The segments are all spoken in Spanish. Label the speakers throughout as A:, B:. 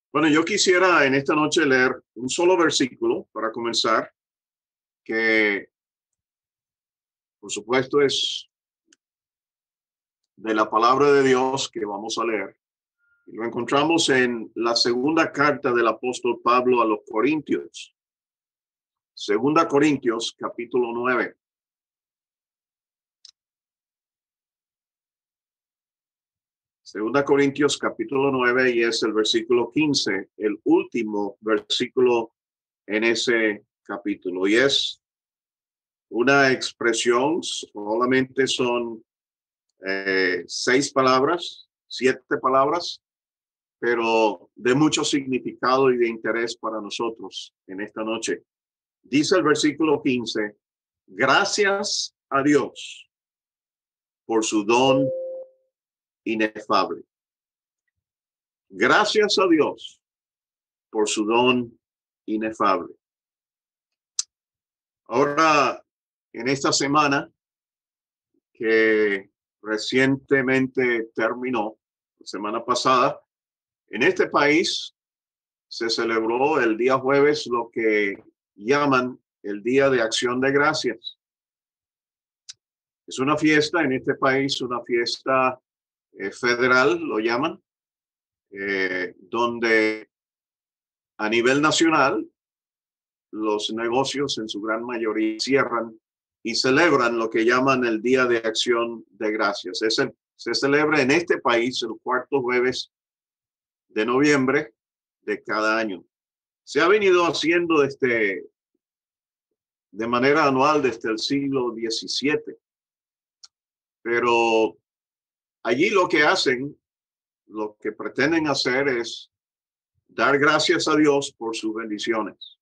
A: Bueno, yo quisiera en esta noche leer un solo versículo para comenzar, que por supuesto es de la palabra de Dios que vamos a leer. Y lo encontramos en la segunda carta del apóstol Pablo a los Corintios. Segunda Corintios, capítulo 9. Segunda Corintios, capítulo 9, y es el versículo 15, el último versículo en ese capítulo. Y es una expresión, solamente son 6 palabras, 7 palabras, pero de mucho significado y de interés para nosotros en esta noche. Dice el versículo 15, gracias a Dios por su don inefable. Gracias a Dios por su don inefable. Ahora, en esta semana que recientemente terminó, la semana pasada, en este país se celebró el día jueves lo que llaman el Día de Acción de Gracias. Es una fiesta en este país, una fiesta federal, lo llaman, donde a nivel nacional los negocios en su gran mayoría cierran y celebran lo que llaman el Día de Acción de Gracias. Se celebra en este país el cuarto jueves de noviembre de cada año. Se ha venido haciendo de manera anual desde el siglo XVII, pero allí lo que hacen, lo que pretenden hacer es dar gracias a Dios por sus bendiciones.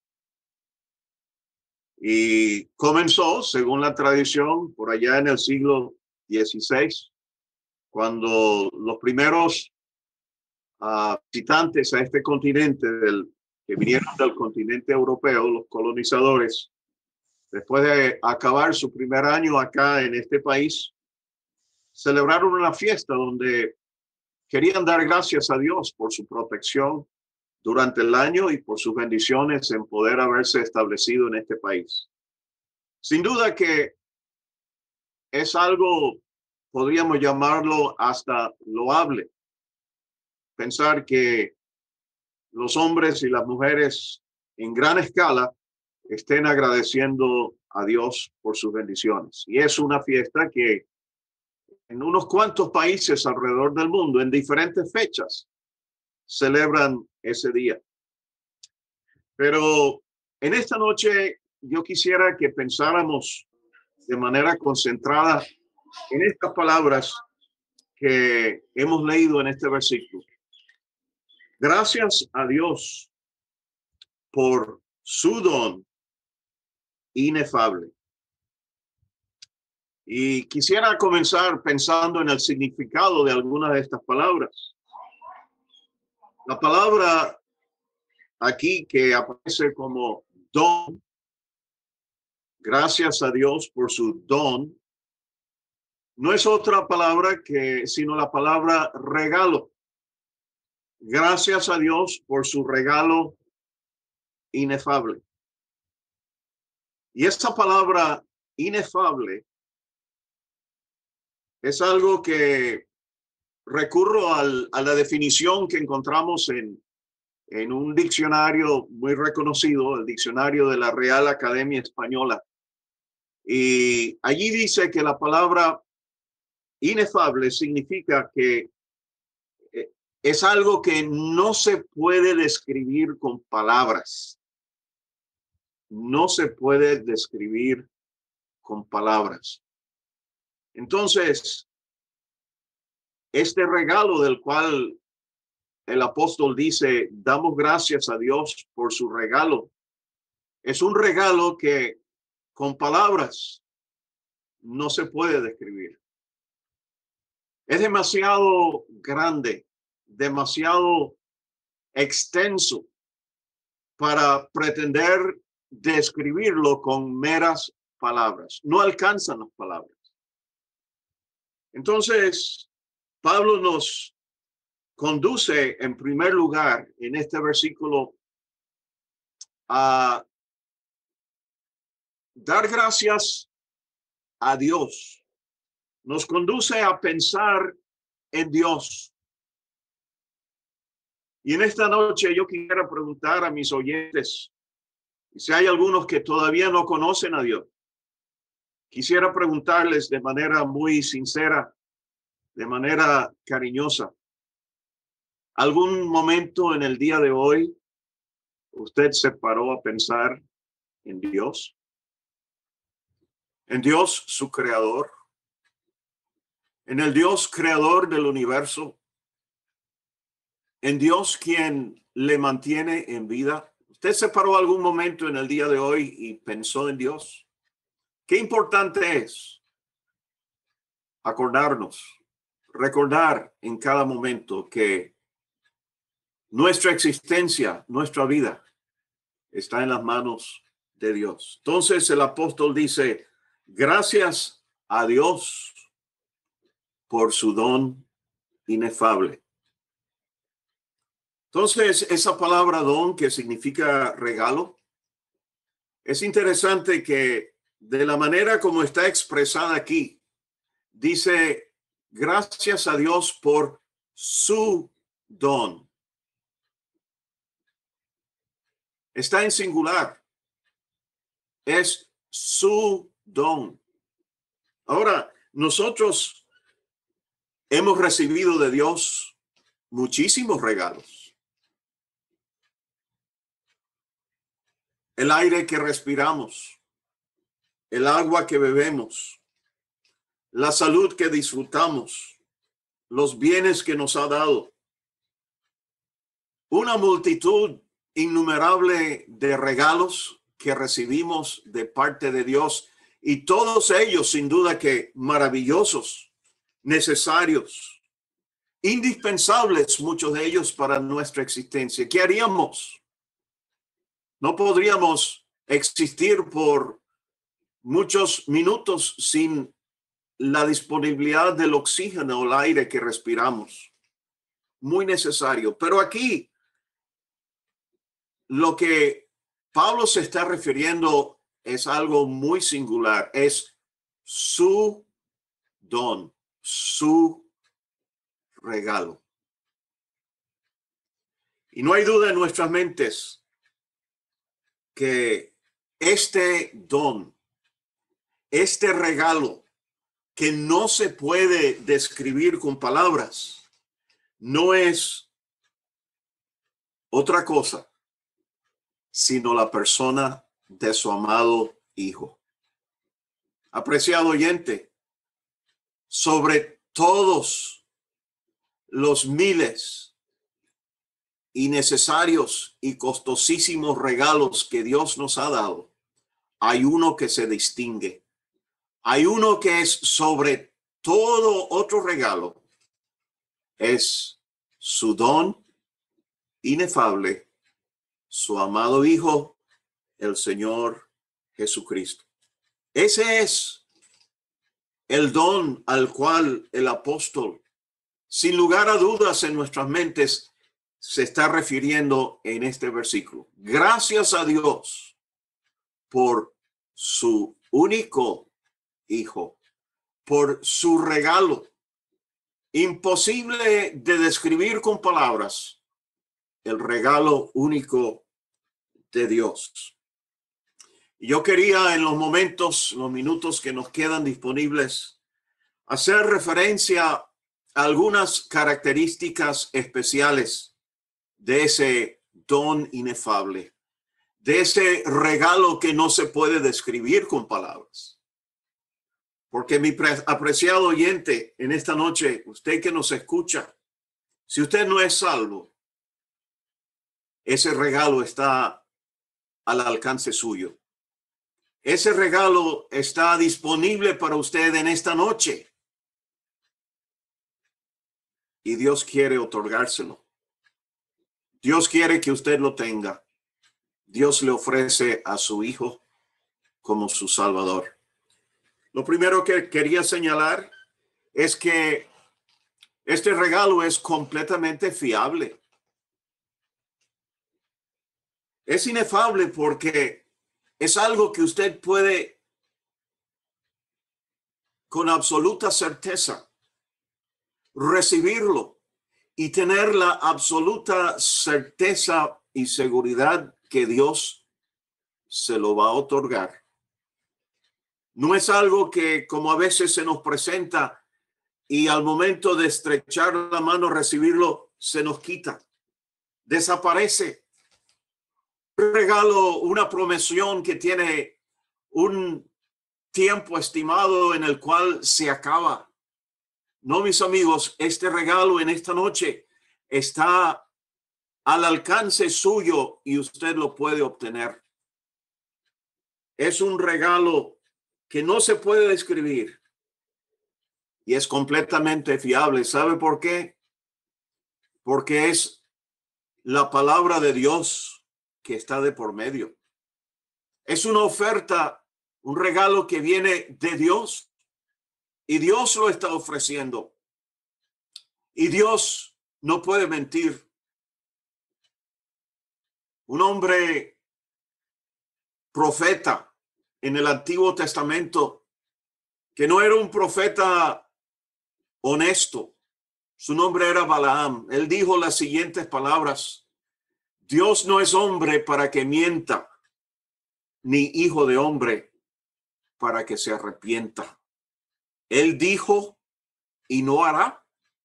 A: Y comenzó, según la tradición, por allá en el siglo XVI, cuando los primeros visitantes a este continente, que vinieron del continente europeo, los colonizadores, después de acabar su primer año acá en este país, celebraron una fiesta donde querían dar gracias a Dios por su protección durante el año y por sus bendiciones en poder haberse establecido en este país. Sin duda que es algo, podríamos llamarlo hasta loable, pensar que los hombres y las mujeres en gran escala estén agradeciendo a Dios por sus bendiciones. Y es una fiesta que en unos cuantos países alrededor del mundo, en diferentes fechas, celebran ese día. Pero en esta noche yo quisiera que pensáramos de manera concentrada en estas palabras que hemos leído en este versículo. Gracias a Dios por su don inefable. Y quisiera comenzar pensando en el significado de algunas de estas palabras. La palabra aquí que aparece como don, gracias a Dios por su don, no es otra palabra sino la palabra regalo. Gracias a Dios por su regalo inefable. Y esta palabra inefable es algo que recurro a la definición que encontramos en un diccionario muy reconocido, el diccionario de la Real Academia Española. Y allí dice que la palabra inefable significa que es algo que no se puede describir con palabras. No se puede describir con palabras. Entonces, este regalo del cual el apóstol dice, damos gracias a Dios por su regalo, es un regalo que con palabras no se puede describir. Es demasiado grande, demasiado extenso para pretender describirlo con meras palabras. No alcanzan las palabras. Entonces, Pablo nos conduce en primer lugar en este versículo a dar gracias a Dios. Nos conduce a pensar en Dios. Y en esta noche yo quisiera preguntar a mis oyentes, si hay algunos que todavía no conocen a Dios, quisiera preguntarles de manera muy sincera, de manera cariñosa, ¿algún momento en el día de hoy usted se paró a pensar en Dios? En Dios, su creador, en el Dios creador del universo, en Dios quien le mantiene en vida. ¿Usted se paró algún momento en el día de hoy y pensó en Dios? Qué importante es acordarnos, recordar en cada momento que nuestra existencia, nuestra vida, está en las manos de Dios. Entonces el apóstol dice, gracias a Dios por su don inefable. Entonces, esa palabra don, que significa regalo, es interesante que de la manera como está expresada aquí, dice, gracias a Dios por su don. Está en singular. Es su don. Ahora, nosotros hemos recibido de Dios muchísimos regalos. El aire que respiramos, el agua que bebemos, la salud que disfrutamos, los bienes que nos ha dado, una multitud innumerable de regalos que recibimos de parte de Dios, y todos ellos sin duda que maravillosos, necesarios, indispensables, muchos de ellos para nuestra existencia. ¿Qué haríamos? No podríamos existir por muchos minutos sin la disponibilidad del oxígeno o el aire que respiramos. Muy necesario. Pero aquí lo que Pablo se está refiriendo es algo muy singular. Es su don, su regalo. Y no hay duda en nuestras mentes que este don, este regalo que no se puede describir con palabras, no es otra cosa sino la persona de su amado Hijo. Apreciado oyente, sobre todos los miles innecesarios y costosísimos regalos que Dios nos ha dado, hay uno que se distingue. Hay uno que es sobre todo otro regalo. Es su don inefable, su amado Hijo, el Señor Jesucristo. Ese es el don al cual el apóstol, sin lugar a dudas en nuestras mentes, se está refiriendo en este versículo. Gracias a Dios por su único Hijo, por su regalo, imposible de describir con palabras, el regalo único de Dios. Y yo quería en los minutos que nos quedan disponibles, hacer referencia a algunas características especiales de ese don inefable, de ese regalo que no se puede describir con palabras. Porque mi apreciado oyente, en esta noche, usted que nos escucha, si usted no es salvo, ese regalo está al alcance suyo. Ese regalo está disponible para usted en esta noche. Y Dios quiere otorgárselo. Dios quiere que usted lo tenga. Dios le ofrece a su Hijo como su Salvador. Lo primero que quería señalar es que Este regalo es completamente fiable. Es inefable porque es algo que usted puede con absoluta certeza recibirlo y tener la absoluta certeza y seguridad que Dios se lo va a otorgar. No es algo que, como a veces se nos presenta y al momento de estrechar la mano, recibirlo, se nos quita, desaparece. Un regalo, una promesión que tiene un tiempo estimado en el cual se acaba. No, mis amigos, este regalo en esta noche está al alcance suyo y usted lo puede obtener. Es un regalo que no se puede describir y es completamente fiable. ¿Sabe por qué? Porque es la palabra de Dios que está de por medio. Es una oferta, un regalo que viene de Dios y Dios lo está ofreciendo. Y Dios no puede mentir. Un hombre profeta en el Antiguo Testamento que no era un profeta honesto. Su nombre era Balaam. Él dijo las siguientes palabras: Dios no es hombre para que mienta, ni hijo de hombre para que se arrepienta. Él dijo y no hará.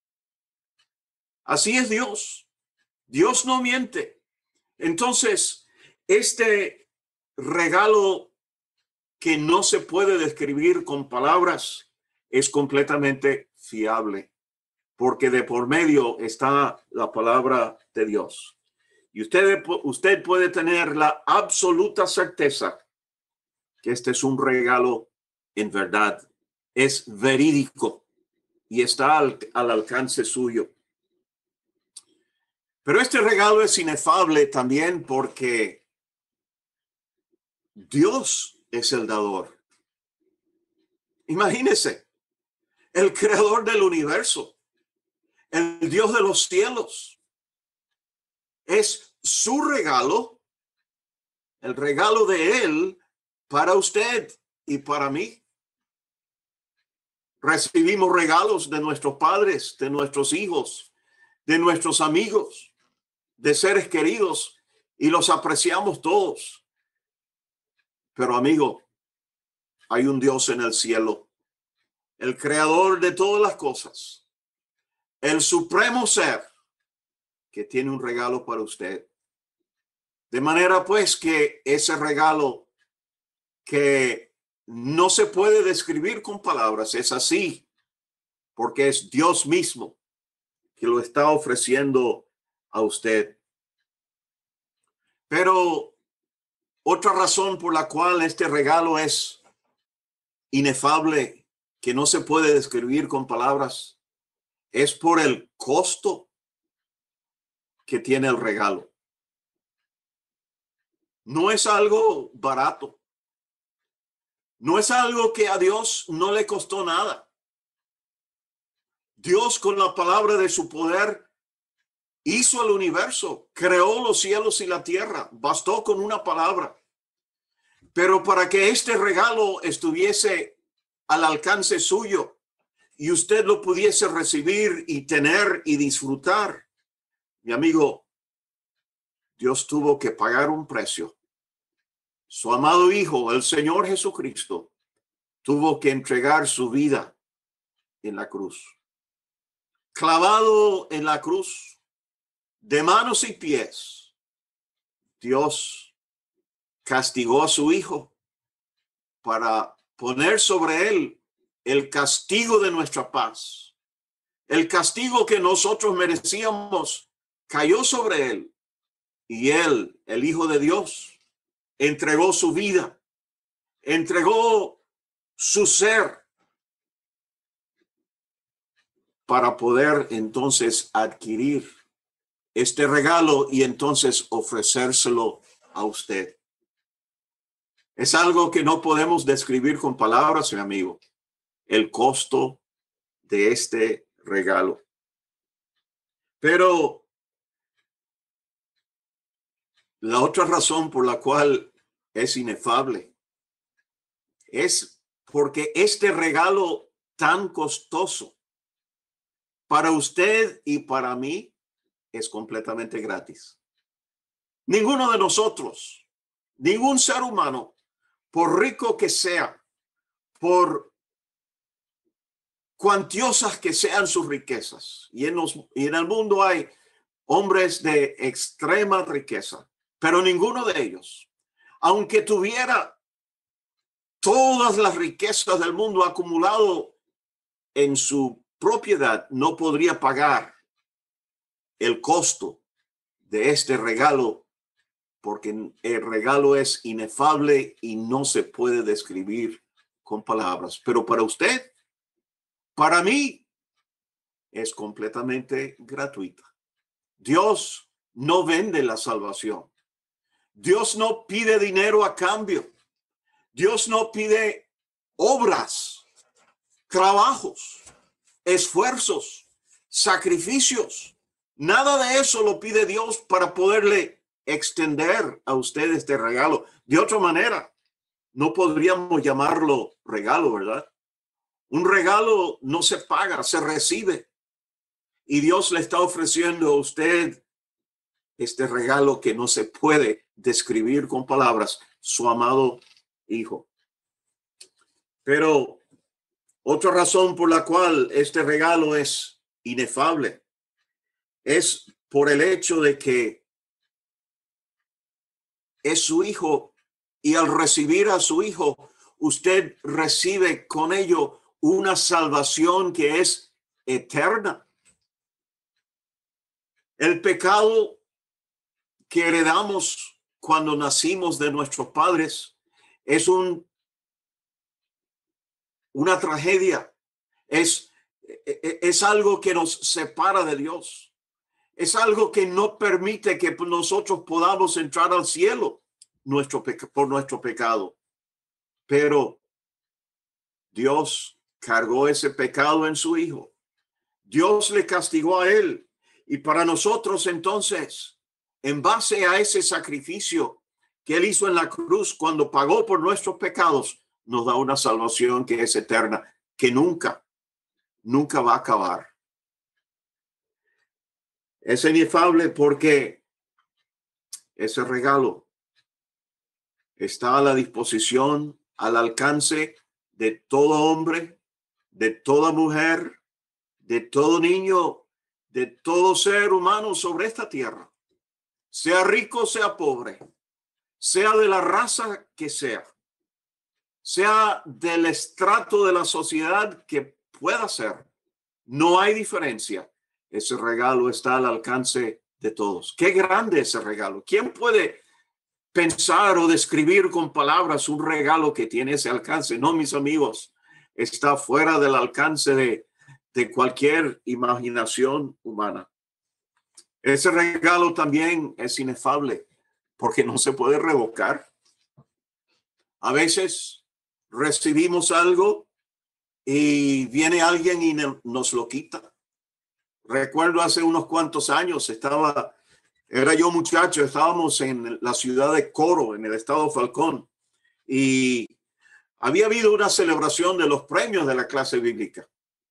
A: Así es Dios. Dios no miente. Entonces, este regalo que no se puede describir con palabras es completamente fiable, porque de por medio está la palabra de Dios. Y usted puede tener la absoluta certeza que este es un regalo en verdad, es verídico y está al alcance suyo. Pero este regalo es inefable también porque Dios es el dador. Imagínese, el creador del universo, el Dios de los cielos. Es su regalo, el regalo de Él para usted y para mí. Recibimos regalos de nuestros padres, de nuestros hijos, de nuestros amigos, de seres queridos, y los apreciamos todos. Pero amigo, hay un Dios en el cielo, el creador de todas las cosas, el supremo ser, que tiene un regalo para usted. De manera pues que ese regalo que no se puede describir con palabras es así, porque es Dios mismo que lo está ofreciendo a usted. Pero otra razón por la cual este regalo es inefable, que no se puede describir con palabras, es por el costo que tiene el regalo. No es algo barato. No es algo que a Dios no le costó nada. Dios, con la palabra de su poder, hizo el universo, creó los cielos y la tierra. Bastó con una palabra. Pero para que este regalo estuviese al alcance suyo y usted lo pudiese recibir y tener y disfrutar, mi amigo, Dios tuvo que pagar un precio. Su amado Hijo, el Señor Jesucristo, tuvo que entregar su vida en la cruz. Clavado en la cruz, de manos y pies, Dios castigó a su Hijo para poner sobre él el castigo de nuestra paz. El castigo que nosotros merecíamos cayó sobre él, y él, el Hijo de Dios, entregó su vida, entregó su ser para poder entonces adquirir este regalo y entonces ofrecérselo a usted. Es algo que no podemos describir con palabras, mi amigo, el costo de este regalo. Pero la otra razón por la cual es inefable es porque este regalo tan costoso para usted y para mí es completamente gratis. Ninguno de nosotros, ningún ser humano, por rico que sea, por cuantiosas que sean sus riquezas, y en el mundo hay hombres de extrema riqueza, pero ninguno de ellos, aunque tuviera todas las riquezas del mundo acumulado en su propiedad, no podría pagar el costo de este regalo, porque el regalo es inefable y no se puede describir con palabras. Pero para usted, para mí, es completamente gratuita. Dios no vende la salvación. Dios no pide dinero a cambio. Dios no pide obras, trabajos, esfuerzos, sacrificios. Nada de eso lo pide Dios para poderle extender a usted este regalo. De otra manera, no podríamos llamarlo regalo, ¿verdad? Un regalo no se paga, se recibe. Y Dios le está ofreciendo a usted este regalo que no se puede describir con palabras, su amado Hijo. Pero otra razón por la cual este regalo es inefable es por el hecho de que es su Hijo, y al recibir a su Hijo, usted recibe con ello una salvación que es eterna. El pecado que heredamos cuando nacimos de nuestros padres es una tragedia. Es algo que nos separa de Dios. Es algo que no permite que nosotros podamos entrar al cielo por nuestro pecado. Pero Dios cargó ese pecado en su Hijo. Dios le castigó a él. Y para nosotros entonces, en base a ese sacrificio que él hizo en la cruz cuando pagó por nuestros pecados, nos da una salvación que es eterna, que nunca va a acabar. Es inefable porque ese regalo está a la disposición, al alcance de todo hombre, de toda mujer, de todo niño, de todo ser humano sobre esta tierra, sea rico, sea pobre, sea de la raza que sea del estrato de la sociedad que pueda ser. No hay diferencia. Ese regalo está al alcance de todos. Qué grande ese regalo. ¿Quién puede pensar o describir con palabras un regalo que tiene ese alcance? No, mis amigos, está fuera del alcance de cualquier imaginación humana. Ese regalo también es inefable porque no se puede revocar. A veces recibimos algo y viene alguien y nos lo quita. Recuerdo hace unos cuantos años, era yo muchacho, estábamos en la ciudad de Coro, en el estado Falcón, y había habido una celebración de los premios de la clase bíblica.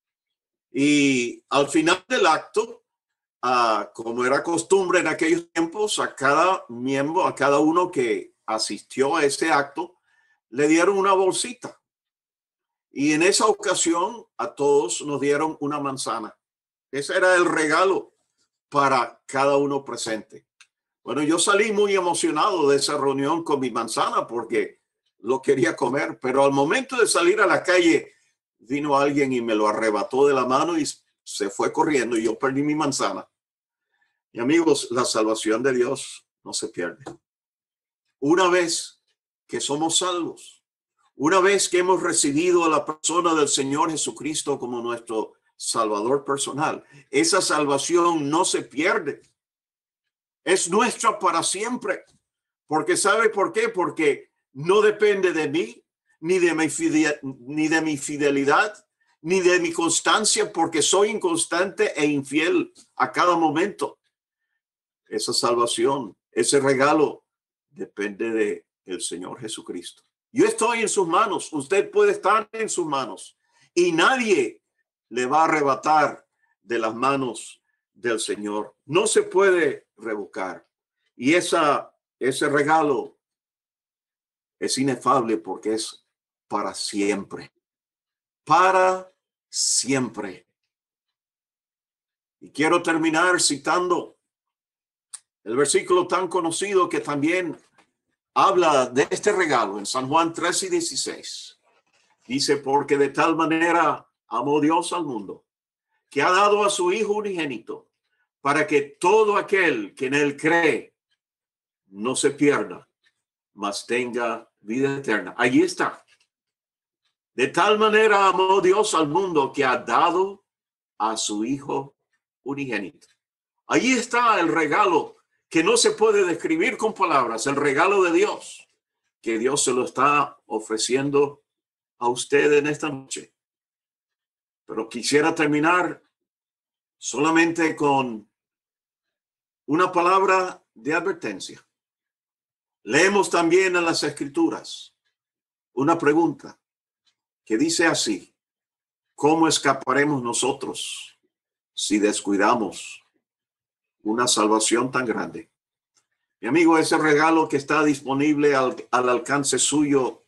A: Y al final del acto, como era costumbre en aquellos tiempos, a cada miembro, a cada uno que asistió a ese acto, le dieron una bolsita. Y en esa ocasión a todos nos dieron una manzana. Ese era el regalo para cada uno presente. Bueno, yo salí muy emocionado de esa reunión con mi manzana porque lo quería comer, pero al momento de salir a la calle vino alguien y me lo arrebató de la mano y se fue corriendo y yo perdí mi manzana. Y amigos, la salvación de Dios no se pierde. Una vez que somos salvos, una vez que hemos recibido a la persona del Señor Jesucristo como nuestro Salvador personal, esa salvación no se pierde. Es nuestra para siempre. Porque ¿sabe por qué? Porque no depende de mí, ni de mi fidelidad, ni de mi constancia, porque soy inconstante e infiel a cada momento. Esa salvación, ese regalo, depende de el Señor Jesucristo. Yo estoy en sus manos, usted puede estar en sus manos y nadie le va a arrebatar de las manos del Señor. No se puede revocar. Y ese regalo es inefable porque es para siempre. Para siempre. Y quiero terminar citando el versículo tan conocido que también habla de este regalo en San Juan 3:16. Dice, porque de tal manera amó Dios al mundo, que ha dado a su Hijo unigénito, para que todo aquel que en él cree no se pierda, mas tenga vida eterna. Allí está. De tal manera amó Dios al mundo que ha dado a su Hijo unigénito. Allí está el regalo que no se puede describir con palabras, el regalo de Dios, que Dios se lo está ofreciendo a usted en esta noche. Pero quisiera terminar solamente con una palabra de advertencia. Leemos también en las Escrituras una pregunta que dice así: ¿cómo escaparemos nosotros si descuidamos una salvación tan grande? Mi amigo, ese regalo que está disponible al alcance suyo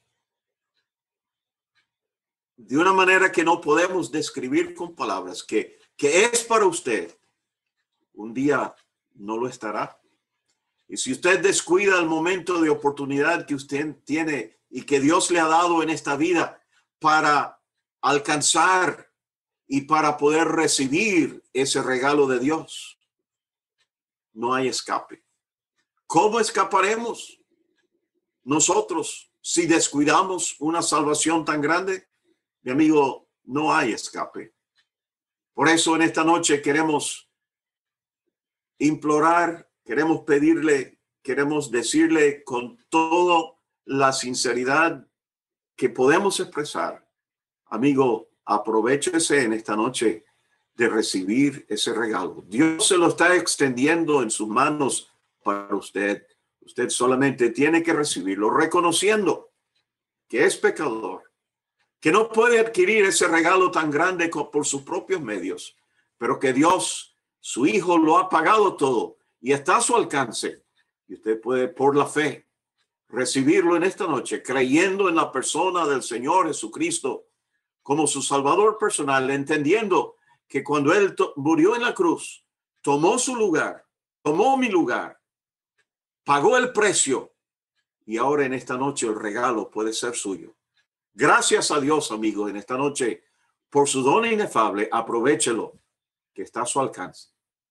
A: de una manera que no podemos describir con palabras, que es para usted, un día no lo estará. Y si usted descuida el momento de oportunidad que usted tiene y que Dios le ha dado en esta vida para alcanzar y para poder recibir ese regalo de Dios, no hay escape. ¿Cómo escaparemos nosotros si descuidamos una salvación tan grande? Mi amigo, no hay escape. Por eso en esta noche queremos implorar, queremos pedirle, queremos decirle con toda la sinceridad que podemos expresar: amigo, aprovéchese en esta noche de recibir ese regalo. Dios se lo está extendiendo en sus manos para usted. Usted solamente tiene que recibirlo, reconociendo que es pecador, que no puede adquirir ese regalo tan grande por sus propios medios, pero que Dios, su Hijo, lo ha pagado todo y está a su alcance. Y usted puede, por la fe, recibirlo en esta noche, creyendo en la persona del Señor Jesucristo como su Salvador personal, entendiendo que cuando Él murió en la cruz, tomó su lugar, tomó mi lugar, pagó el precio, y ahora en esta noche el regalo puede ser suyo. Gracias a Dios, amigo, en esta noche, por su don inefable. Aprovéchelo, que está a su alcance.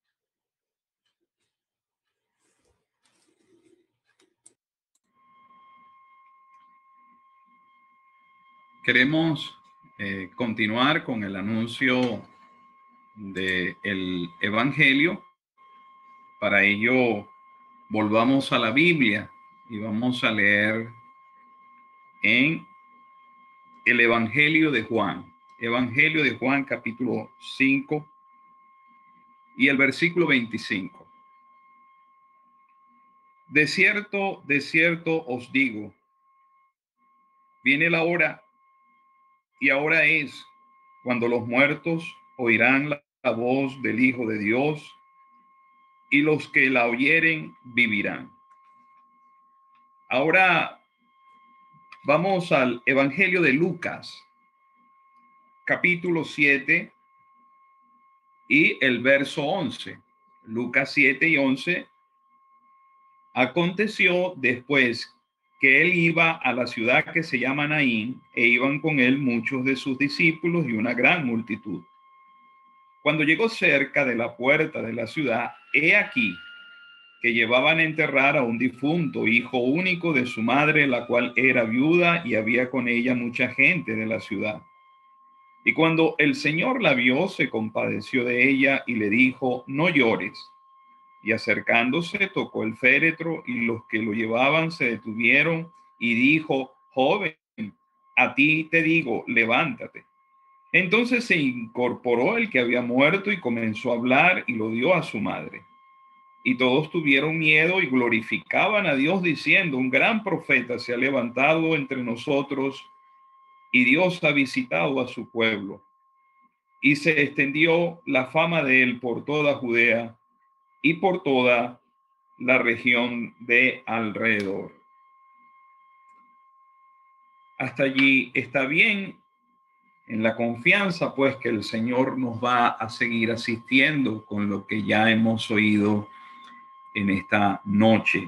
B: Queremos continuar con el anuncio del Evangelio. Para ello, volvamos a la Biblia y vamos a leer en el Evangelio de Juan. Evangelio de Juan, capítulo 5 y el versículo 25. De cierto os digo, viene la hora, y ahora es, cuando los muertos oirán la voz del Hijo de Dios, y los que la oyeren vivirán. Ahora vamos al Evangelio de Lucas, capítulo 7 y el verso 11. Lucas 7 y 11. Aconteció después que él iba a la ciudad que se llama Naín, e iban con él muchos de sus discípulos y una gran multitud. Cuando llegó cerca de la puerta de la ciudad, he aquí que llevaban a enterrar a un difunto, hijo único de su madre, la cual era viuda, y había con ella mucha gente de la ciudad. Y cuando el Señor la vio, se compadeció de ella y le dijo: no llores. Y acercándose, tocó el féretro, y los que lo llevaban se detuvieron, y dijo: joven, a ti te digo, levántate. Entonces se incorporó el que había muerto y comenzó a hablar y lo dio a su madre. Y todos tuvieron miedo y glorificaban a Dios diciendo: un gran profeta se ha levantado entre nosotros y Dios ha visitado a su pueblo. Y se extendió la fama de él por toda Judea y por toda la región de alrededor. Hasta allí está bien, en la confianza pues que el Señor nos va a seguir asistiendo con lo que ya hemos oído en esta noche.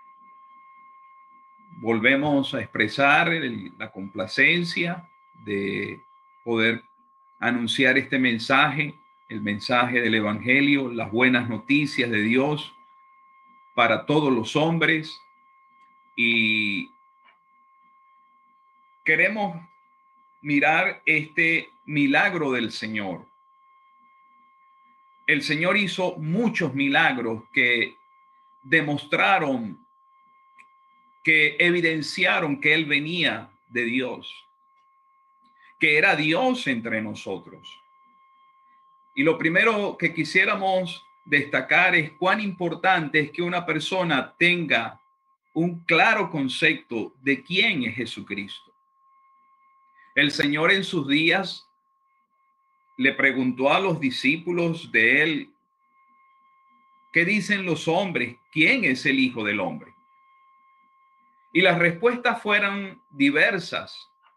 B: Volvemos a expresar la complacencia de poder anunciar este mensaje, el mensaje del Evangelio, las buenas noticias de Dios para todos los hombres, y queremos mirar este milagro del Señor. El Señor hizo muchos milagros que demostraron, que evidenciaron que Él venía de Dios, que era Dios entre nosotros. Y lo primero que quisiéramos destacar es cuán importante es que una persona tenga un claro concepto de quién es Jesucristo. El Señor en sus días le preguntó a los discípulos de él: ¿qué dicen los hombres? ¿Quién es el Hijo del Hombre? Y las respuestas fueron diversas.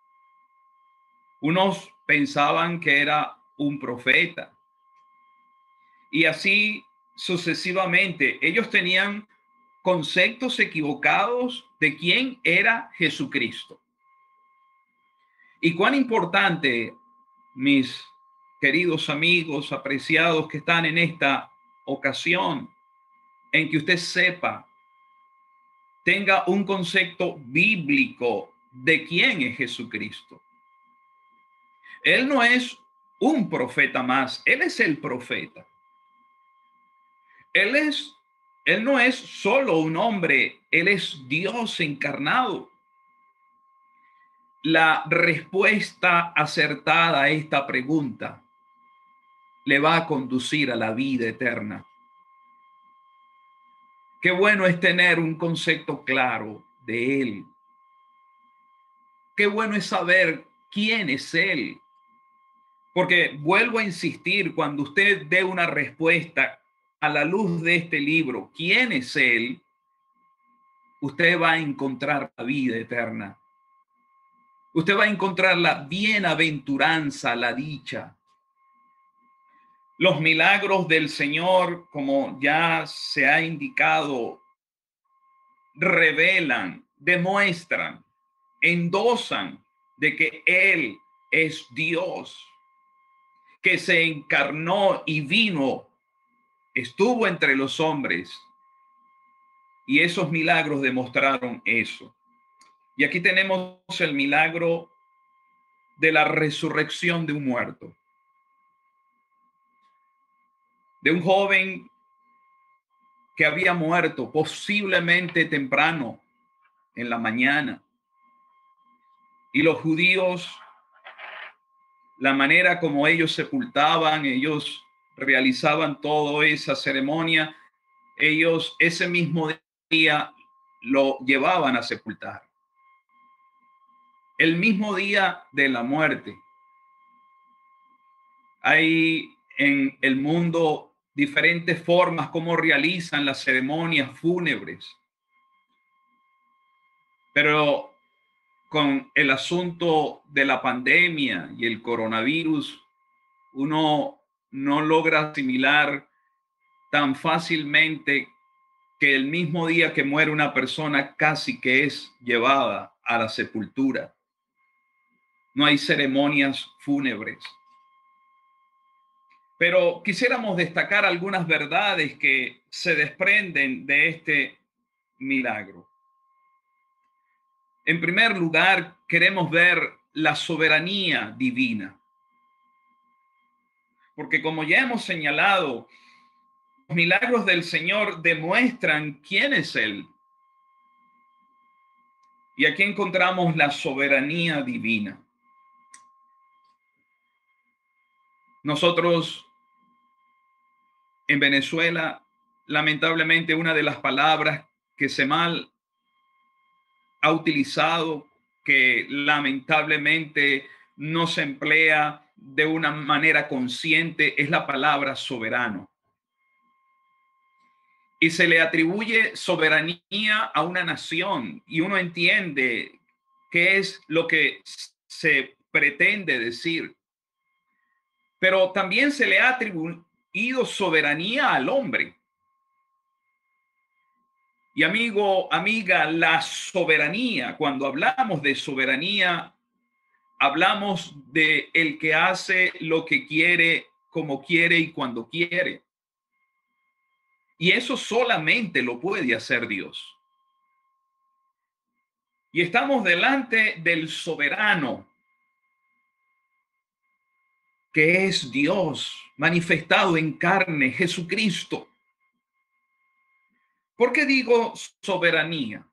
B: Unos pensaban que era un profeta, y así sucesivamente. Ellos tenían conceptos equivocados de quién era Jesucristo. Y cuán importante, mis queridos amigos apreciados que están en esta ocasión, en que usted sepa, tenga un concepto bíblico de quién es Jesucristo. Él no es un profeta más, Él es el profeta. Él no es solo un hombre, Él es Dios encarnado. La respuesta acertada a esta pregunta le va a conducir a la vida eterna. Qué bueno es tener un concepto claro de Él. Qué bueno es saber quién es Él. Porque vuelvo a insistir, cuando usted dé una respuesta a la luz de este libro, quién es Él, usted va a encontrar la vida eterna. Usted va a encontrar la bienaventuranza, la dicha. Los milagros del Señor, como ya se ha indicado, revelan, demuestran, endosan de que Él es Dios, que se encarnó y vino, estuvo entre los hombres, y esos milagros demostraron eso. Y aquí tenemos el milagro de la resurrección de un muerto, de un joven que había muerto posiblemente temprano en la mañana. Y los judíos, la manera como ellos sepultaban, ellos realizaban toda esa ceremonia, ellos ese mismo día lo llevaban a sepultar. El mismo día de la muerte. Hay en el mundo diferentes formas como realizan las ceremonias fúnebres. Pero con el asunto de la pandemia y el coronavirus, uno no logra asimilar tan fácilmente que el mismo día que muere una persona casi que es llevada a la sepultura. No hay ceremonias fúnebres. Pero quisiéramos destacar algunas verdades que se desprenden de este milagro. En primer lugar, queremos ver la soberanía divina. Porque como ya hemos señalado, los milagros del Señor demuestran quién es Él. Y aquí encontramos la soberanía divina. Nosotros en Venezuela, lamentablemente, una de las palabras que se mal ha utilizado, que lamentablemente no se emplea de una manera consciente, es la palabra soberano. Y se le atribuye soberanía a una nación y uno entiende qué es lo que se pretende decir. Pero también se le ha atribuido soberanía al hombre. Y amigo, amiga, la soberanía, cuando hablamos de soberanía, hablamos de el que hace lo que quiere, como quiere y cuando quiere. Y eso solamente lo puede hacer Dios. Y estamos delante del soberano, que es Dios manifestado en carne, Jesucristo. ¿Por qué digo soberanía?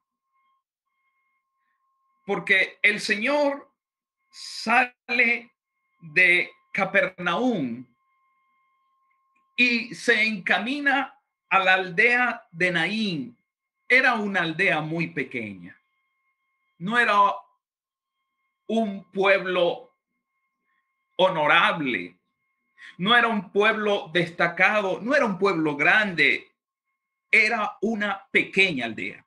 B: Porque el Señor sale de Capernaum y se encamina a la aldea de Naín. Era una aldea muy pequeña. No era un pueblo honorable. No era un pueblo destacado. No era un pueblo grande. Era una pequeña aldea.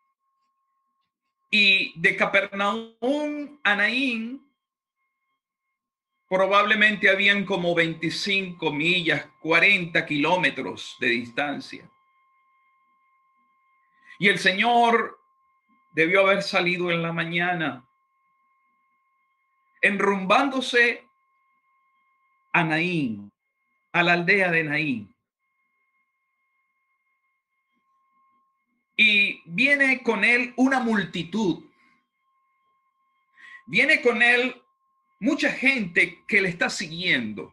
B: Y de Capernaum a Naín probablemente habían como 25 millas, 40 kilómetros de distancia. Y el Señor debió haber salido en la mañana, enrumbándose a Naín, a la aldea de Naín. Y viene con él una multitud. Viene con él mucha gente que le está siguiendo.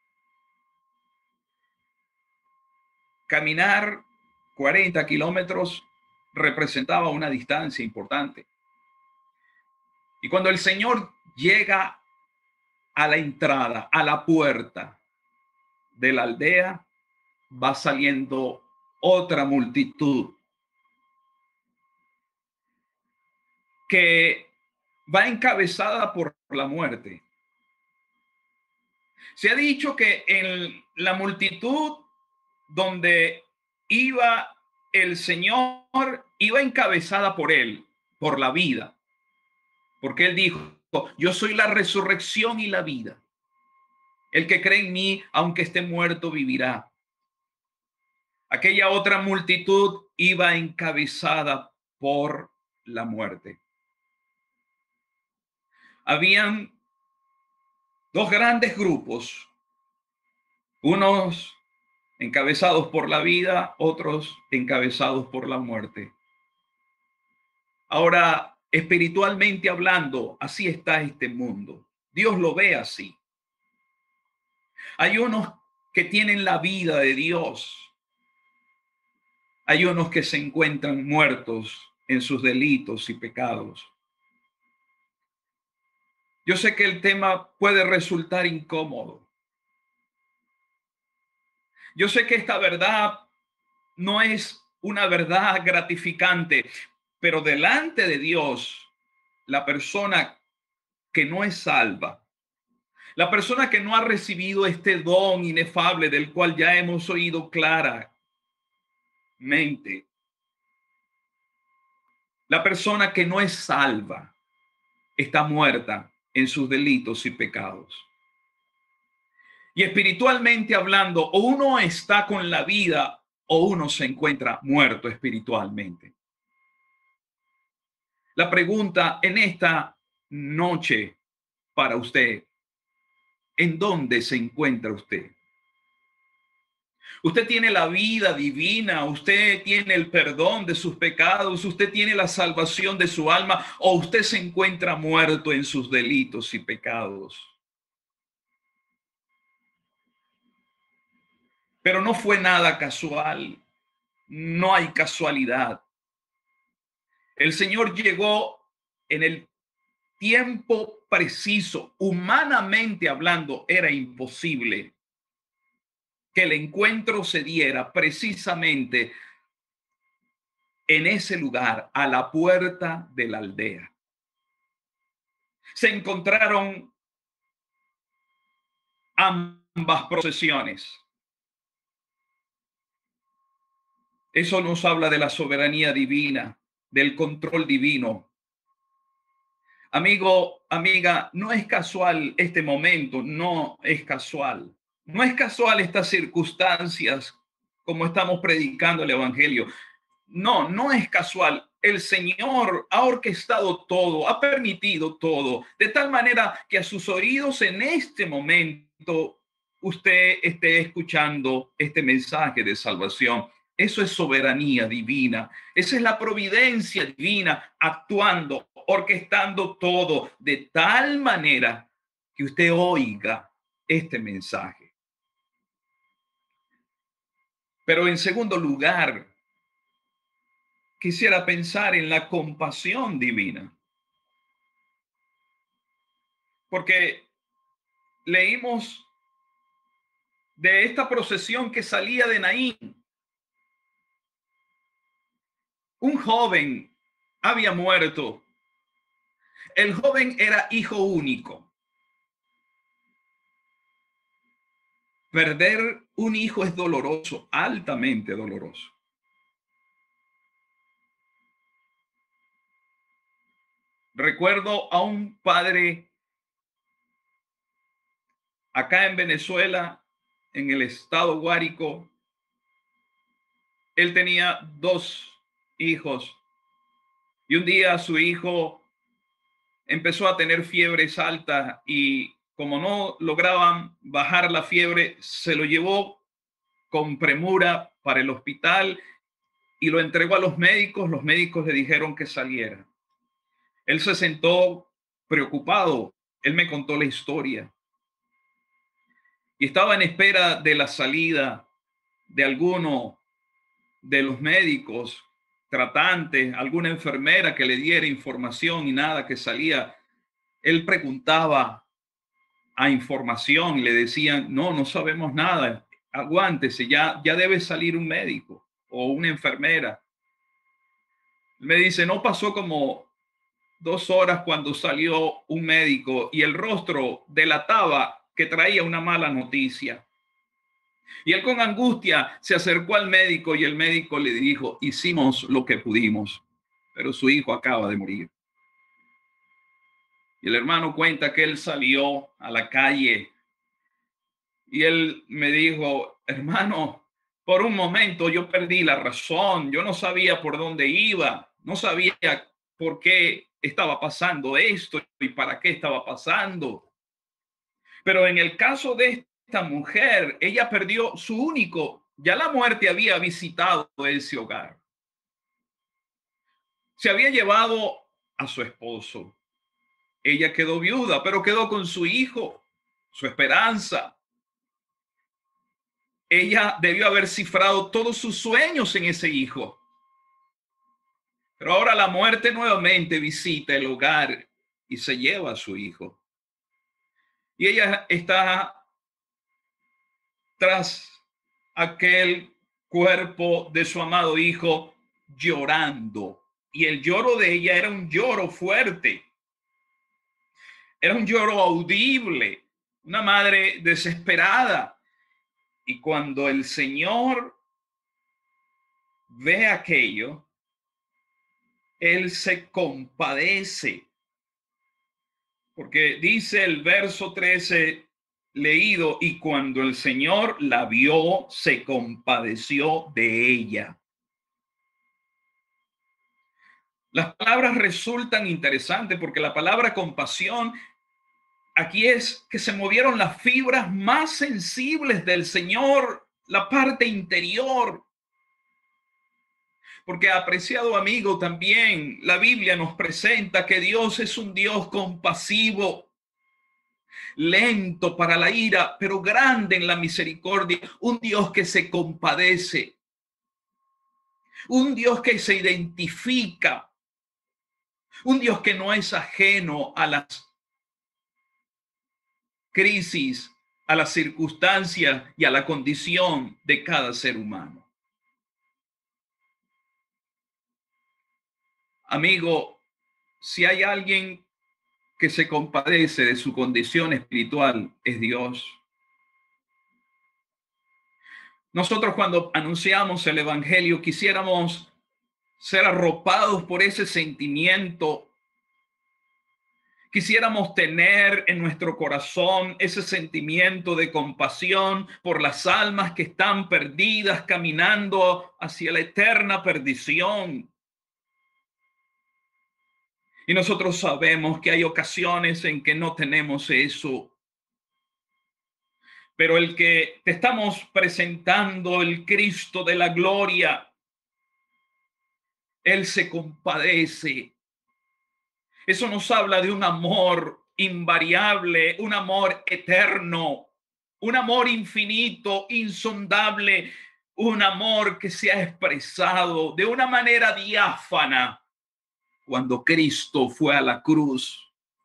B: Caminar 40 kilómetros representaba una distancia importante. Y cuando el Señor llega a la entrada, a la puerta de la aldea, va saliendo otra multitud que va encabezada por la muerte. Se ha dicho que en la multitud donde iba el Señor, iba encabezada por él, por la vida. Porque él dijo, yo soy la resurrección y la vida. El que cree en mí, aunque esté muerto, vivirá. Aquella otra multitud iba encabezada por la muerte. Habían dos grandes grupos, unos encabezados por la vida, otros encabezados por la muerte. Ahora, espiritualmente hablando, así está este mundo. Dios lo ve así. Hay unos que tienen la vida de Dios. Hay unos que se encuentran muertos en sus delitos y pecados. Yo sé que el tema puede resultar incómodo. Yo sé que esta verdad no es una verdad gratificante, pero delante de Dios, la persona que no es salva, la persona que no ha recibido este don inefable del cual ya hemos oído claramente, la persona que no es salva está muerta en sus delitos y pecados. Y espiritualmente hablando, o uno está con la vida o uno se encuentra muerto espiritualmente. La pregunta en esta noche para usted, ¿en dónde se encuentra usted? Usted tiene la vida divina, usted tiene el perdón de sus pecados, usted tiene la salvación de su alma, o usted se encuentra muerto en sus delitos y pecados. Pero no fue nada casual, no hay casualidad. El Señor llegó en el tiempo preciso. Humanamente hablando, era imposible que el encuentro se diera precisamente en ese lugar, a la puerta de la aldea. Se encontraron ambas procesiones. Eso nos habla de la soberanía divina, del control divino. Amigo, amiga, no es casual este momento, no es casual. No es casual estas circunstancias como estamos predicando el evangelio. No, no es casual. El Señor ha orquestado todo, ha permitido todo, de tal manera que a sus oídos en este momento usted esté escuchando este mensaje de salvación. Eso es soberanía divina. Esa es la providencia divina actuando, orquestando todo de tal manera que usted oiga este mensaje. Pero en segundo lugar, quisiera pensar en la compasión divina. Porque leímos de esta procesión que salía de Naín. Un joven había muerto. El joven era hijo único. Perder un hijo es doloroso, altamente doloroso. Recuerdo a un padre acá en Venezuela, en el estado Guárico. Él tenía 2 hijos y un día su hijo empezó a tener fiebres altas y como no lograban bajar la fiebre, se lo llevó con premura para el hospital y lo entregó a los médicos. Los médicos le dijeron que saliera. Él se sentó preocupado. Él me contó la historia. Y estaba en espera de la salida de alguno de los médicos tratantes, alguna enfermera que le diera información y nada que salía. Él preguntaba a información y le decían, no sabemos nada, aguántese, ya debe salir un médico o una enfermera. Me dice, no pasó como 2 horas cuando salió un médico y el rostro delataba que traía una mala noticia. Y él con angustia se acercó al médico y el médico le dijo, hicimos lo que pudimos, pero su hijo acaba de morir. Y el hermano cuenta que él salió a la calle y él me dijo, hermano, por un momento yo perdí la razón, yo no sabía por dónde iba, no sabía por qué estaba pasando esto y para qué estaba pasando. Pero en el caso de esta mujer, ella perdió su único, ya la muerte había visitado ese hogar. Se había llevado a su esposo. Ella quedó viuda, pero quedó con su hijo, su esperanza. Ella debió haber cifrado todos sus sueños en ese hijo. Pero ahora la muerte nuevamente visita el hogar y se lleva a su hijo. Y ella está tras aquel cuerpo de su amado hijo llorando. Y el lloro de ella era un lloro fuerte. Era un lloro audible. Una madre desesperada. Y cuando el Señor ve aquello, Él se compadece. Porque dice el verso 13 leído, y cuando el Señor la vio, se compadeció de ella. Las palabras resultan interesantes porque la palabra compasión aquí es que se movieron las fibras más sensibles del Señor, la parte interior. Porque, apreciado amigo, también la Biblia nos presenta que Dios es un Dios compasivo, lento para la ira, pero grande en la misericordia, un Dios que se compadece, un Dios que se identifica, un Dios que no es ajeno a las crisis a las circunstancias y a la condición de cada ser humano. Amigo, si hay alguien que se compadece de su condición espiritual, es Dios. Nosotros cuando anunciamos el evangelio quisiéramos ser arropados por ese sentimiento. Quisiéramos tener en nuestro corazón ese sentimiento de compasión por las almas que están perdidas, caminando hacia la eterna perdición. Y nosotros sabemos que hay ocasiones en que no tenemos eso. Pero el que te estamos presentando, el Cristo de la gloria, Él se compadece. Eso nos habla de un amor invariable, un amor eterno, un amor infinito, insondable, un amor que se ha expresado de una manera diáfana cuando Cristo fue a la cruz.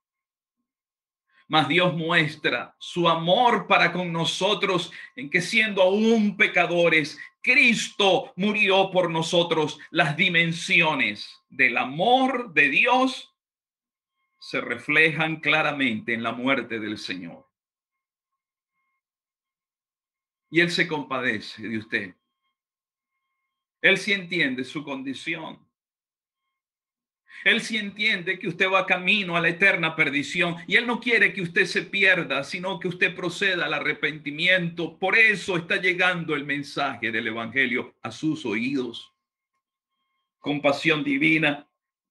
B: Mas Dios muestra su amor para con nosotros en que siendo aún pecadores, Cristo murió por nosotros. Las dimensiones del amor de Dios se reflejan claramente en la muerte del Señor. Y Él se compadece de usted. Él sí entiende su condición. Él sí entiende que usted va camino a la eterna perdición y Él no quiere que usted se pierda, sino que usted proceda al arrepentimiento. Por eso está llegando el mensaje del evangelio a sus oídos. Compasión divina.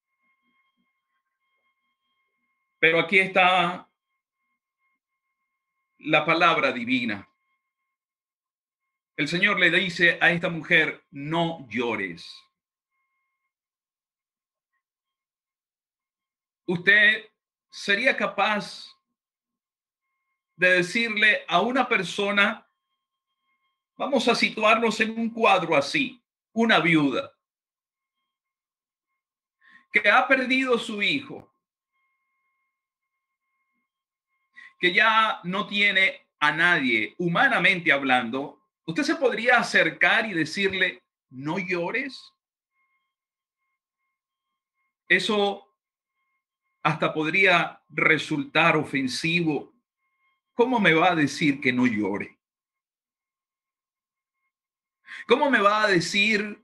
B: Pero aquí está la palabra divina. El Señor le dice a esta mujer, no llores. ¿Usted sería capaz de decirle a una persona, vamos a situarnos en un cuadro así, una viuda que ha perdido su hijo, que ya no tiene a nadie, humanamente hablando, usted se podría acercar y decirle, no llores? Eso hasta podría resultar ofensivo. ¿Cómo me va a decir que no llore? ¿Cómo me va a decir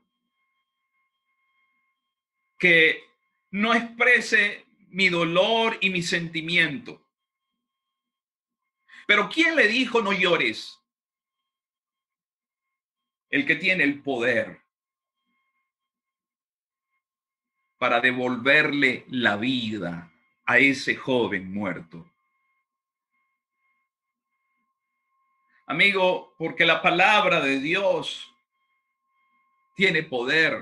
B: que no exprese mi dolor y mi sentimiento? Pero ¿quién le dijo no llores? El que tiene el poder para devolverle la vida a ese joven muerto. Amigo, porque la palabra de Dios tiene poder.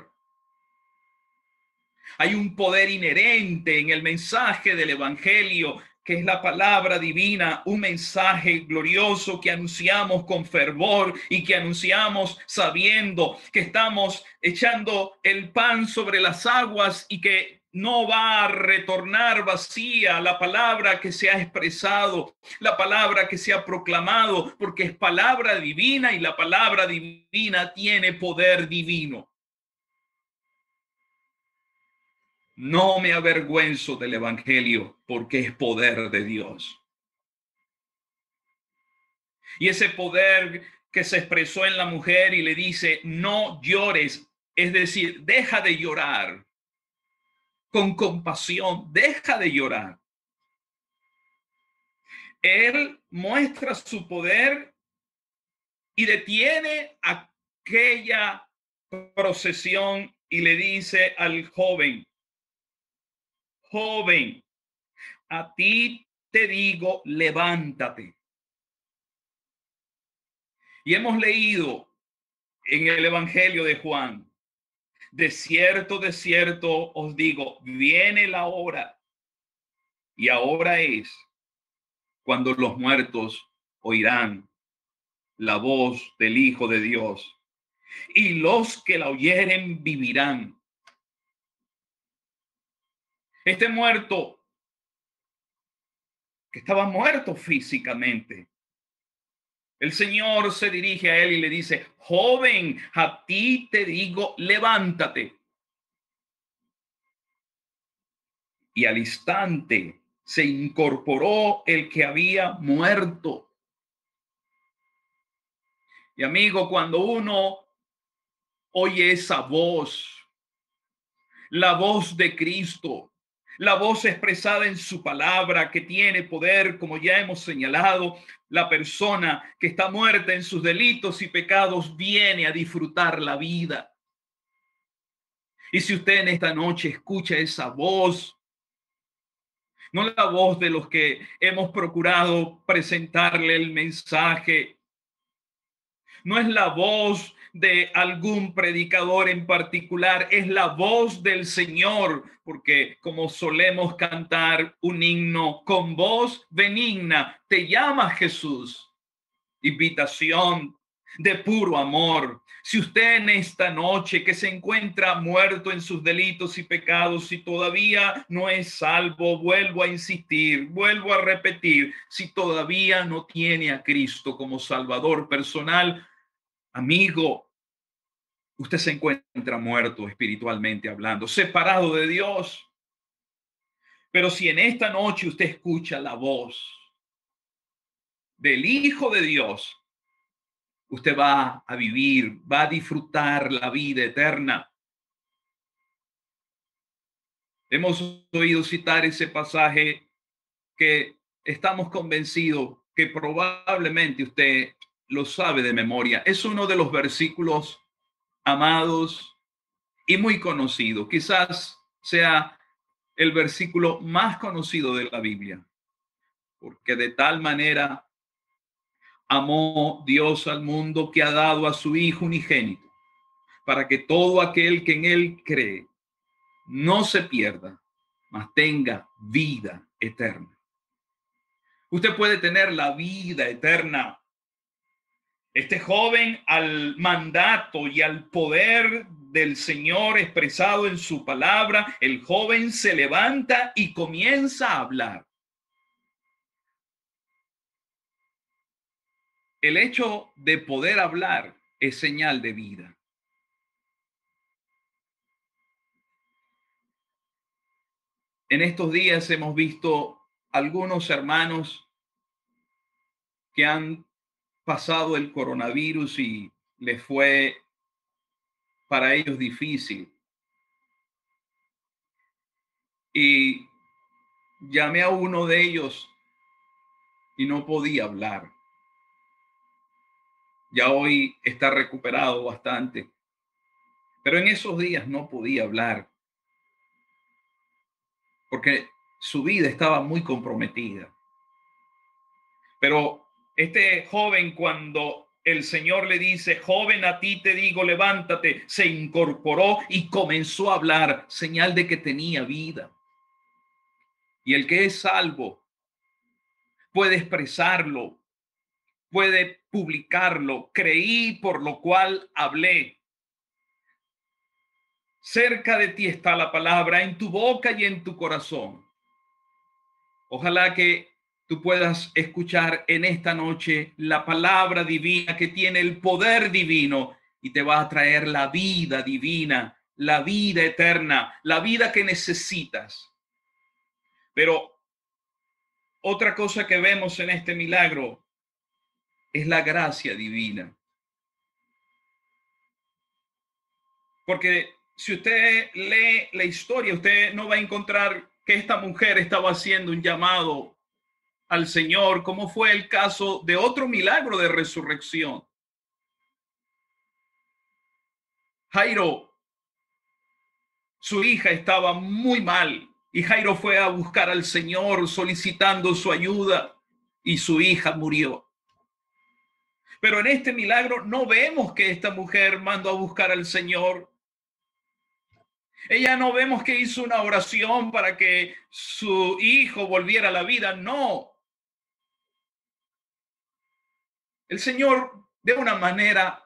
B: Hay un poder inherente en el mensaje del evangelio, que es la palabra divina, un mensaje glorioso que anunciamos con fervor y que anunciamos sabiendo que estamos echando el pan sobre las aguas y que no va a retornar vacía la palabra que se ha expresado, la palabra que se ha proclamado, porque es palabra divina y la palabra divina tiene poder divino. No me avergüenzo del evangelio porque es poder de Dios. Y ese poder que se expresó en la mujer y le dice, no llores, es decir, deja de llorar con compasión, deja de llorar. Él muestra su poder y detiene aquella procesión y le dice al joven, joven, a ti te digo, levántate. Y hemos leído en el Evangelio de Juan, de cierto os digo, viene la hora, y ahora es cuando los muertos oirán la voz del Hijo de Dios, y los que la oyeren vivirán. Este muerto, que estaba muerto físicamente, El Señor se dirige a él y le dice: joven, a ti te digo, levántate. Y al instante se incorporó el que había muerto. Y amigo, cuando uno oye esa voz, la voz de Cristo, la voz expresada en su palabra que tiene poder, como ya hemos señalado, la persona que está muerta en sus delitos y pecados viene a disfrutar la vida. Y si usted en esta noche escucha esa voz, no la voz de los que hemos procurado presentarle el mensaje, no es la voz de algún predicador en particular, es la voz del Señor, porque como solemos cantar un himno, con voz benigna te llama Jesús. Invitación de puro amor. Si usted en esta noche que se encuentra muerto en sus delitos y pecados, si todavía no es salvo, vuelvo a insistir, vuelvo a repetir, si todavía no tiene a Cristo como Salvador personal, amigo, usted se encuentra muerto espiritualmente hablando, separado de Dios. Pero si en esta noche usted escucha la voz del Hijo de Dios, usted va a vivir, va a disfrutar la vida eterna. Hemos oído citar ese pasaje que estamos convencidos que probablemente usted lo sabe de memoria. Es uno de los versículos amados y muy conocido. Quizás sea el versículo más conocido de la Biblia, porque de tal manera amó Dios al mundo que ha dado a su Hijo unigénito, para que todo aquel que en él cree no se pierda, mas tenga vida eterna. Usted puede tener la vida eterna. Este joven, al mandato y al poder del Señor expresado en su palabra, el joven se levanta y comienza a hablar. El hecho de poder hablar es señal de vida. En estos días hemos visto algunos hermanos que han pasado el coronavirus y les fue para ellos difícil. Y llamé a uno de ellos y no podía hablar. Ya hoy está recuperado bastante, pero en esos días no podía hablar porque su vida estaba muy comprometida. Pero este joven, cuando el Señor le dice, joven, a ti te digo, levántate, se incorporó y comenzó a hablar, señal de que tenía vida. Y el que es salvo puede expresarlo, puede publicarlo. Creí, por lo cual hablé. Cerca de ti está la palabra, en tu boca y en tu corazón. Ojalá que tú puedas escuchar en esta noche la palabra divina que tiene el poder divino y te va a traer la vida divina, la vida eterna, la vida que necesitas. Pero otra cosa que vemos en este milagro es la gracia divina. Porque si usted lee la historia, usted no va a encontrar que esta mujer estaba haciendo un llamado al Señor, como fue el caso de otro milagro de resurrección. Jairo, su hija estaba muy mal y Jairo fue a buscar al Señor solicitando su ayuda y su hija murió. Pero en este milagro no vemos que esta mujer mandó a buscar al Señor. Ella no vemos que hizo una oración para que su hijo volviera a la vida. No. El Señor, de una manera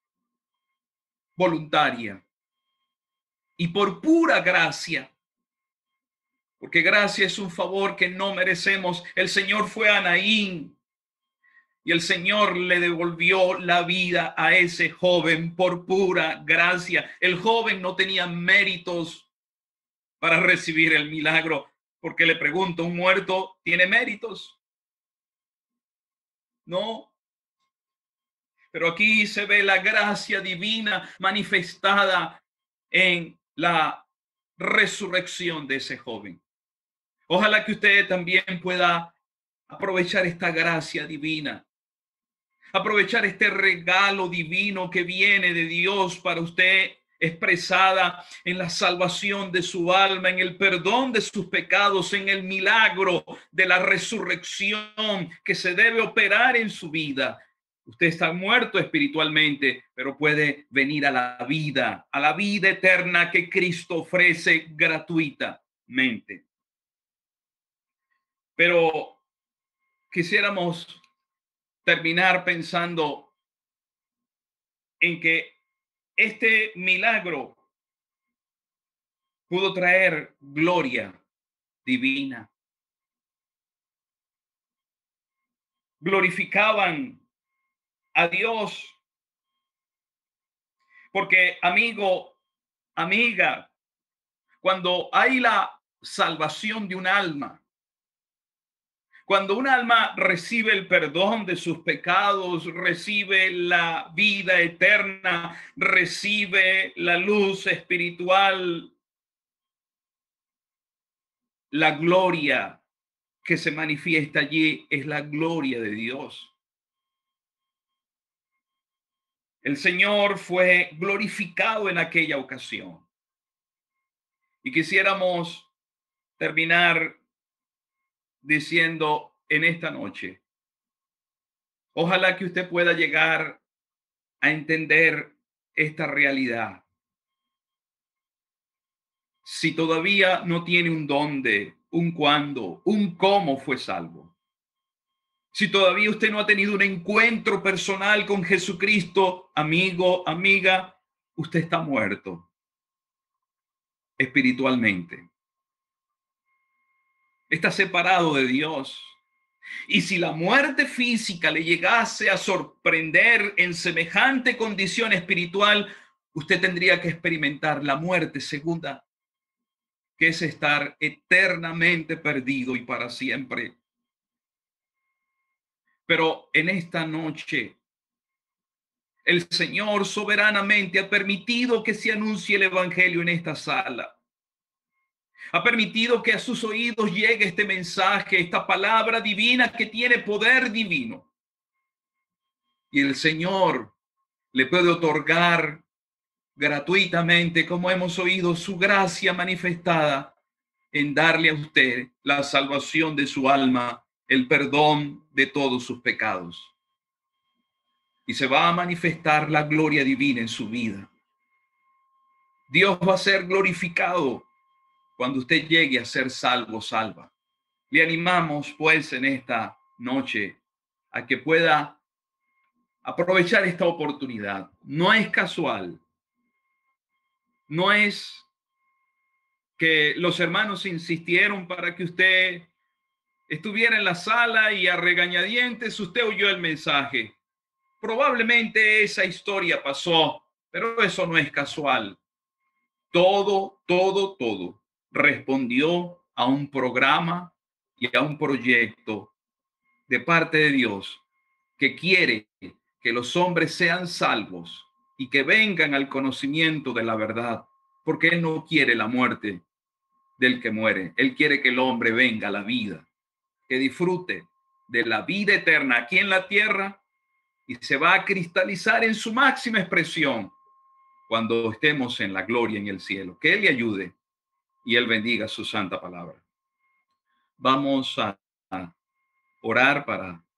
B: voluntaria y por pura gracia, porque gracia es un favor que no merecemos, el Señor fue a Naín Y el Señor le devolvió la vida a ese joven por pura gracia. El joven no tenía méritos para recibir el milagro, porque le pregunto, ¿un muerto tiene méritos? No. Pero aquí se ve la gracia divina manifestada en la resurrección de ese joven. Ojalá que usted también pueda aprovechar esta gracia divina, aprovechar este regalo divino que viene de Dios para usted, expresada en la salvación de su alma, en el perdón de sus pecados, en el milagro de la resurrección que se debe operar en su vida. Usted está muerto espiritualmente, pero puede venir a la vida eterna que Cristo ofrece gratuitamente. Pero quisiéramos terminar pensando en que este milagro pudo traer gloria divina. Glorificaban a Dios. Porque, amigo, amiga, cuando hay la salvación de un alma, cuando un alma recibe el perdón de sus pecados, recibe la vida eterna, recibe la luz espiritual, la gloria que se manifiesta allí es la gloria de Dios. El Señor fue glorificado en aquella ocasión. Y quisiéramos terminar diciendo en esta noche, ojalá que usted pueda llegar a entender esta realidad. Si todavía no tiene un dónde, un cuándo, un cómo fue salvo. Si todavía usted no ha tenido un encuentro personal con Jesucristo, amigo, amiga, usted está muerto espiritualmente. Está separado de Dios. Y si la muerte física le llegase a sorprender en semejante condición espiritual, usted tendría que experimentar la muerte segunda, que es estar eternamente perdido y para siempre. Pero en esta noche, el Señor soberanamente ha permitido que se anuncie el evangelio en esta sala. Ha permitido que a sus oídos llegue este mensaje, esta palabra divina que tiene poder divino. Y el Señor le puede otorgar gratuitamente, como hemos oído, su gracia manifestada en darle a usted la salvación de su alma, el perdón de todos sus pecados. Y se va a manifestar la gloria divina en su vida. Dios va a ser glorificado cuando usted llegue a ser salvo, salva. Le animamos, pues, en esta noche a que pueda aprovechar esta oportunidad. No es casual. No es que los hermanos insistieron para que usted estuviera en la sala y a regañadientes usted oyó el mensaje. Probablemente esa historia pasó, pero eso no es casual. Todo respondió a un programa y a un proyecto de parte de Dios que quiere que los hombres sean salvos y que vengan al conocimiento de la verdad, porque Él no quiere la muerte del que muere. Él quiere que el hombre venga a la vida, que disfrute de la vida eterna aquí en la tierra y se va a cristalizar en su máxima expresión cuando estemos en la gloria en el cielo. Que Él le ayude y Él bendiga su santa palabra. Vamos a orar para